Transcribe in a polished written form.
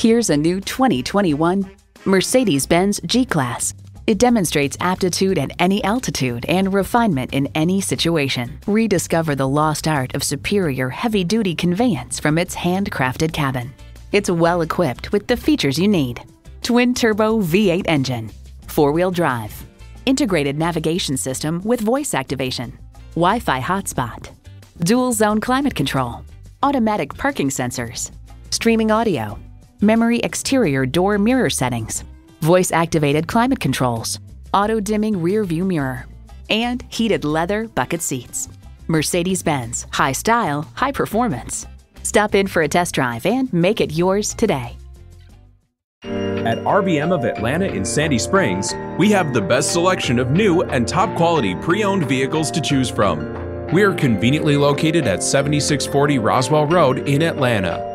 Here's a new 2021 Mercedes-Benz G-Class. It demonstrates aptitude at any altitude and refinement in any situation. Rediscover the lost art of superior heavy-duty conveyance from its handcrafted cabin. It's well equipped with the features you need. Twin-turbo V8 engine, four-wheel drive, integrated navigation system with voice activation, Wi-Fi hotspot, dual-zone climate control, automatic parking sensors, streaming audio, memory exterior door mirror settings, voice-activated climate controls, auto-dimming rear-view mirror, and heated leather bucket seats. Mercedes-Benz, high style, high performance. Stop in for a test drive and make it yours today. At RBM of Atlanta in Sandy Springs, we have the best selection of new and top-quality pre-owned vehicles to choose from. We are conveniently located at 7640 Roswell Road in Atlanta.